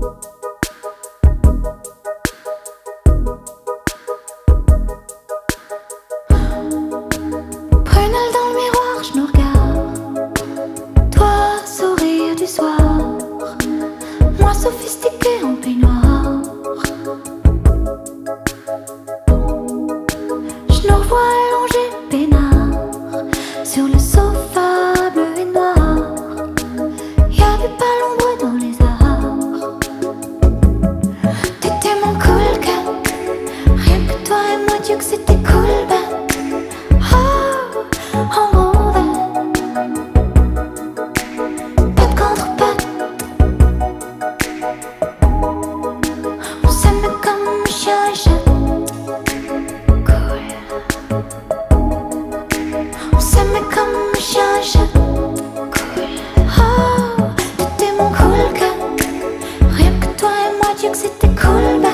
Prunelle dans le miroir, je nous regarde. Toi, sourire du soir. Moi, sophistiqué en peignoir. Je nous revois allongés peinard sur le sofa bleu et noir. Y'avait pas l'ombre dans les arts. T'étais mon cool cat. Rien que toi et moi, Dieu que c'était cool, ben. C'était cool.